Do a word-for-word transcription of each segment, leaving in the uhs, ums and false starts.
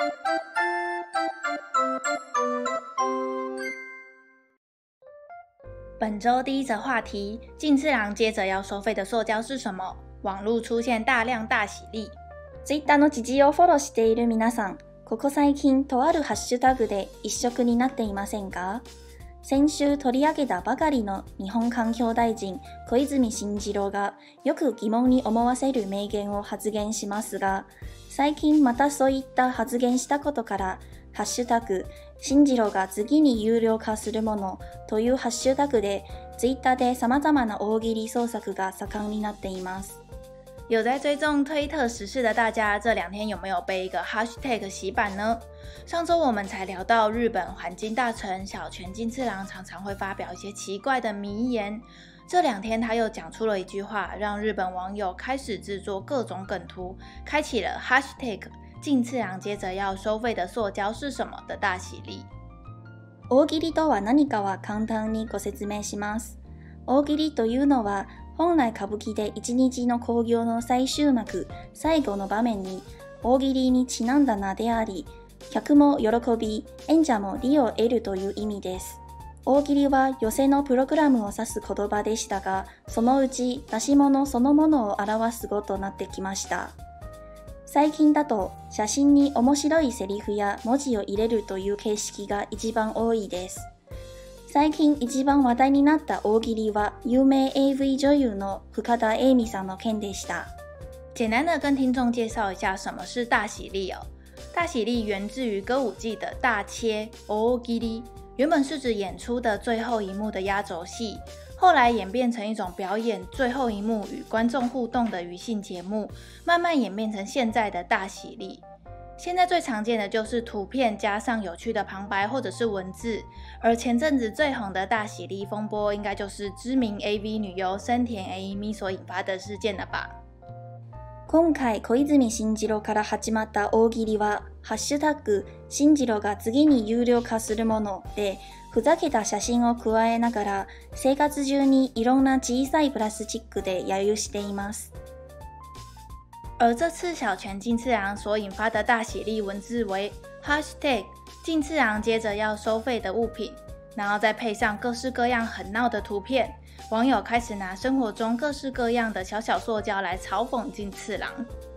本周第一则话题，近次郎接着要收费的塑胶是什么？网络出现大量大喜利。 Twitter の時事をフォローしている皆さん、ここ最近とあるハッシュタグで一色になっていませんか？先週取り上げたばかりの日本環境大臣小泉進次郎がよく疑問に思わせる名言を発言しますが、最近またそういった発言したことからハッシュタグ進次郎が次に有料化するものというハッシュタグでツイッターで様々な大喜利創作が盛んになっています。 有在追踪推特时事的大家，这两天有没有被一个 hashtag 洗版呢？上周我们才聊到日本环境大臣小泉进次郎常常会发表一些奇怪的迷言，这两天他又讲出了一句话，让日本网友开始制作各种梗图，开启了 hashtag 进次郎接着要收费的塑胶是什么的大喜利。 大喜利とは何かは簡単にご説明します。大喜利というのは本来歌舞伎で一日の興行の最終幕、最後の場面に大喜利にちなんだ名であり、客も喜び、演者も利を得るという意味です。大喜利は寄席のプログラムを指す言葉でしたが、そのうち出し物そのものを表す語となってきました。最近だと写真に面白いセリフや文字を入れるという形式が一番多いです。最近一番話題になった大喜利は有名 A V 女優の深田栄美さんの件でした。 简单的跟听众介绍一下什么是大喜利哦。大喜利源自于歌舞伎的大切大喜利，原本是指演出的最后一幕的压轴戏，后来演变成一种表演最后一幕与观众互动的娱性节目，慢慢演变成现在的大喜利。现在最常见的就是图片加上有趣的旁白或者是文字，而前阵子最红的大喜利风波，应该就是知名 A V 女优深田 A 美所引发的事件了吧。 今回小泉進次郎から始まった大喜利はハッシュタグ進次郎が次に有料化するもので、ふざけた写真を加えながら生活中にいろんな小さいプラスチックで揶揄しています。 而这次小泉进次郎所引发的大喜利文字为 hashtag 进次郎接着要收费的物品，然后再配上各式各样很闹的图片，网友开始拿生活中各式各样的小小塑胶来嘲讽进次郎。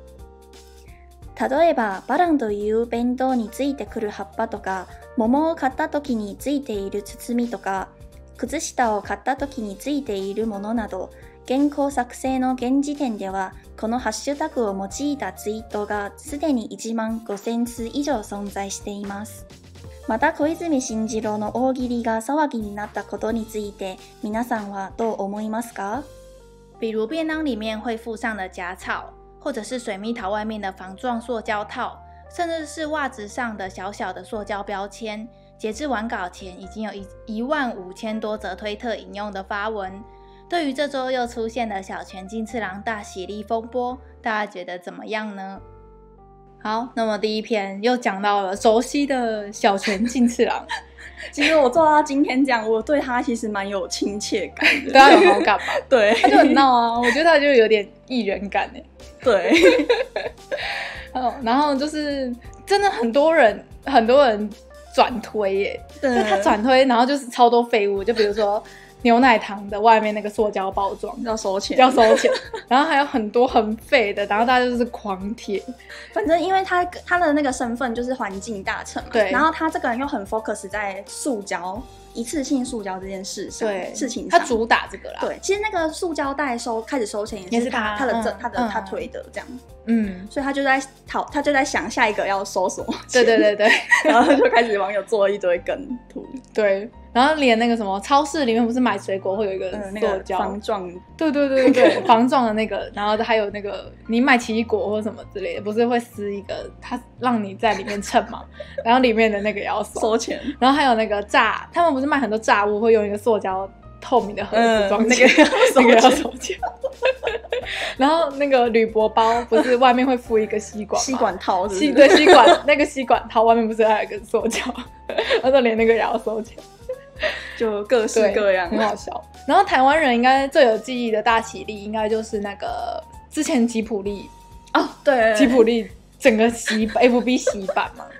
例えばバランという弁当についてくる葉っぱとか、桃を買った時についている包みとか、靴下を買った時についているものなど、原稿作成の現時点ではこのハッシュタグを用いたツイートがすでにいちまんごせんつ以上存在しています。また小泉進次郎の大喜利が騒ぎになったことについて皆さんはどう思いますか？ 比如便当里面会附上的夹草，或者是水蜜桃外面的防撞塑胶套，甚至是袜子上的小小的塑胶标签。截至完稿前，已经有一万五千多则推特引用的发文。对于这周又出现的小泉进次郎大喜利风波，大家觉得怎么样呢？好，那么第一篇又讲到了熟悉的小泉进次郎。 其实我做到今天这样，我对他其实蛮有亲切感的， 对他有好感吧？ 对， 他就很闹啊，我觉得他就有点艺人感哎。 对， 哦，然后就是真的很多人，很多人转推耶，就他转推，然后就是超多废物，就比如说牛奶糖的外面那个塑胶包装要收钱， 要收钱，然后还有很多很废的，然后大家就是狂贴。 反正因为他他的那个身份就是环境大臣嘛， 对， 然后他这个人又很 focus 在塑胶一次性塑胶这件事上， 对， 事情上他主打这个啦。 对，其实那个塑胶袋收开始收钱也是他他他的嗯他的、 嗯、 他推的这样， 嗯， 所以他就在讨他就在想下一个要收什么， 对对对对， 然后就开始网友做了一堆梗图， 对。然后连那个什么超市里面不是买水果会有一个塑胶、 嗯那个、防撞， 对对对对对，防撞的那个，然后还有那个你买奇异果或什么之类的，不是会撕一个，它让你在里面称嘛，然后里面的那个也要收收钱， 然后还有那个炸，他们不是卖很多炸物会用一个塑胶透明的盒子装、 嗯、那个那个要收钱，然后那个铝箔包不是外面会附一个吸管吗？ 吸管套是不是？ 吸对吸管那个吸管套外面不是还有一个塑胶，然后连那个也要收钱。 就各式各样， 很好笑。然后台湾人应该最有记忆的大喜利，应该就是那个之前吉普力哦，对， 吉普力整个洗 F B 洗版嘛，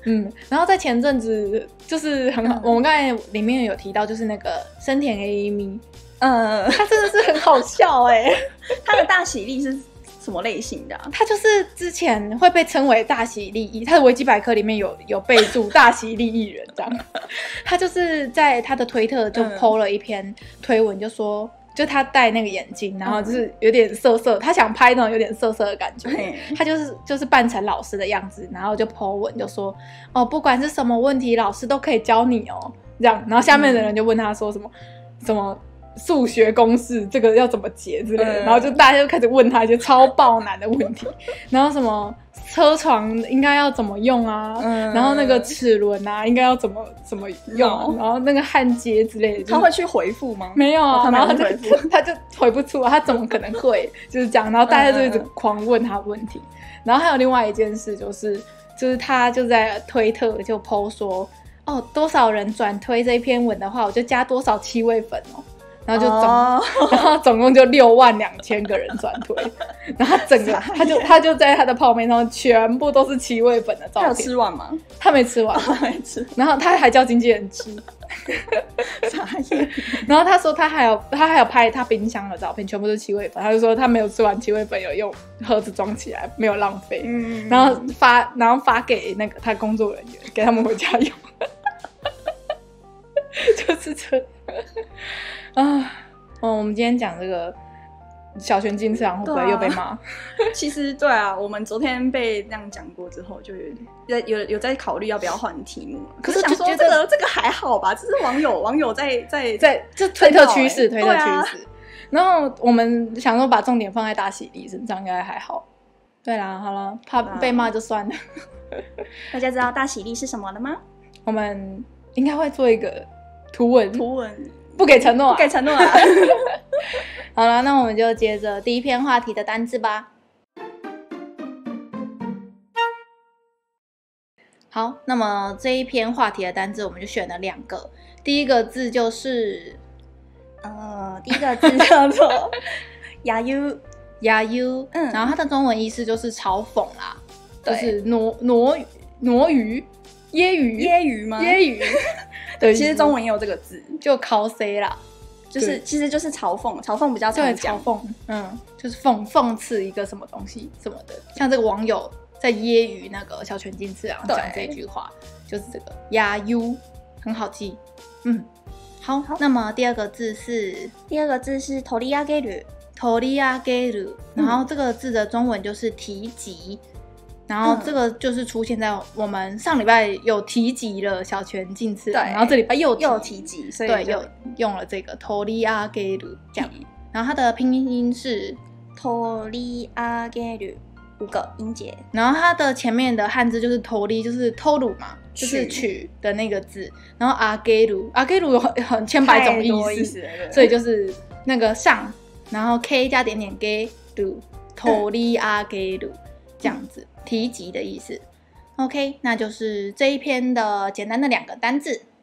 嗯，然后在前阵子就是很好，嗯、我们刚才里面有提到，就是那个生田 A 咪， 嗯， 他真的是很好笑哎、欸， 他的大喜利是什么类型的、啊？ 他就是之前会被称为大喜利艺，他的维基百科里面有有备注大喜利艺人这样。他就是在他的推特就 po 了一篇推文，就说。就他戴那个眼镜，然后就是有点色色，嗯、他想拍那种有点色色的感觉，他就是就是扮成老师的样子，然后就 po 文就说哦，不管是什么问题，老师都可以教你哦，这样，然后下面的人就问他说什么、嗯、什么数学公式这个要怎么解之类的，嗯、然后就大家就开始问他一些超爆难的问题，然后什么车床应该要怎么用啊，嗯、然后那个齿轮啊应该要怎么怎么用、啊嗯，然后那个焊接之类的， 他会去回复吗？ 没有啊， 哦、他然后他就他就回不出，他怎么可能会就是这样，然后大家就一直狂问他问题，嗯、然后还有另外一件事就是就是他就在推特就 po 说哦多少人转推这一篇文的话，我就加多少七位粉哦。然后就总， oh. 然后总共就六万两千个人转推，然后整个他就他就在他的泡面上全部都是七味粉的照片。 他有吃完吗？ 他没吃完， 他没吃。 然后他还叫经纪人吃， 傻眼。 然后他说他还有他还有拍他冰箱的照片，全部都是七味粉。他就说他没有吃完七味粉，有用盒子装起来，没有浪费。嗯，然后发然后发给那个他工作人员，给他们回家用。就是这样。啊，哦，我们今天讲这个小泉进次郎会不会又被骂？ 啊、其实对啊，我们昨天被这样讲过之后，就有有有在考虑要不要换题目。可是想说这个这个还好吧，这是网友网友在在在这推特趋势，推特趋势。啊、然后我们想说把重点放在大喜利身上，应该还好。对啦，好了，怕被骂就算了。 大家知道大喜利是什么了吗？ 我们应该会做一个图文， 图文。 不给承诺、啊， 不给承诺啊！ 好了，那我们就接着第一篇话题的单字吧。好，那么这一篇话题的单字我们就选了两个，第一个字就是呃，第一个字叫做揶揄， 揶揄，嗯，然后它的中文意思就是嘲讽啦，就是挪挪挪鱼、揶揄、 揶揄吗？ 揶揄。 对，其实中文也有这个字， 就 cos 啦， 就是其实就是嘲嘲讽，嘲讽比较常讲， 嘲讽，嗯，就是讽讽刺一个什么东西什么的。像这个网友在揶揄那个小泉进次郎讲这句话，就是这个揶揄，很好记。嗯，好，好，那么第二个字是第二个字是取り上げる， 取り上げる，然后这个字的中文就是提及。然后这个就是出现在我们上礼拜有提及了小泉进次郎，然后这礼拜又又提及，所以对又用了这个取り上げる这样。然后它的拼音是取り上げる，五个音节。 然后它的前面的漢字就是取り，就是取る嘛，就是取的那个字。然后上げる，上げる有很很千百种意思，所以就是那个上，然后 k 加点点 ge る，取り上げる这样子。提及的意思。 OK， 那就是这一篇的简单的两个单字。